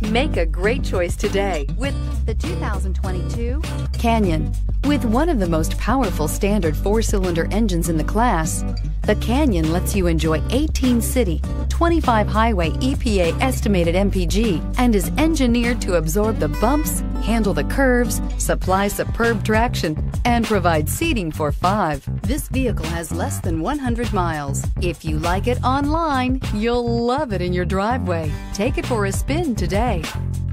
Make a great choice today with the 2022 Canyon. With one of the most powerful standard 4-cylinder engines in the class, the Canyon lets you enjoy 18 city, 25 highway EPA estimated MPG, and is engineered to absorb the bumps, handle the curves, supply superb traction, and provide seating for 5. This vehicle has less than 100 miles. If you like it online, you'll love it in your driveway. Take it for a spin today.